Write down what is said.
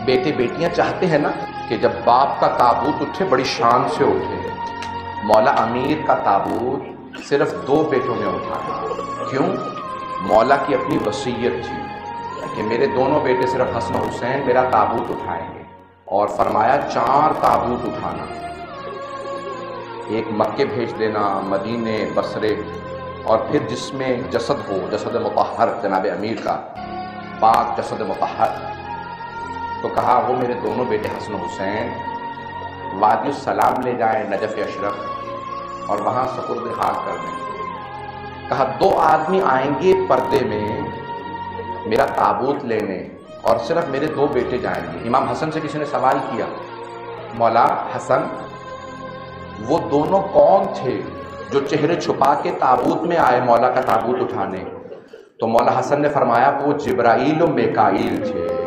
बेटे बेटियां चाहते हैं ना कि जब बाप का ताबूत उठे बड़ी शान से उठे। मौला अमीर का ताबूत सिर्फ 2 बेटों ने उठाया। क्यों? मौला की अपनी वसीयत थी कि मेरे दोनों बेटे सिर्फ हसन हुसैन मेरा ताबूत उठाएंगे, और फरमाया 4 ताबूत उठाना, एक मक्के भेज देना, मदीने, बसरे, और फिर जिसमें जसद हो, जसद मुतहर, जनाब अमीर का पाक जसद मुतहर। तो कहा वो मेरे दोनों बेटे हसन हुसैन वादी सलाम ले जाएं नजफ अशरफ और वहाँ सपुर्द खाक कर दें। कहा 2 आदमी आएंगे पर्दे में मेरा ताबूत लेने, और सिर्फ मेरे 2 बेटे जाएंगे। इमाम हसन से किसी ने सवाल किया, मौला हसन वो दोनों कौन थे जो चेहरे छुपा के ताबूत में आए मौला का ताबूत उठाने? तो मौला हसन ने फरमाया वो जिब्राईल और मेकाईल थे।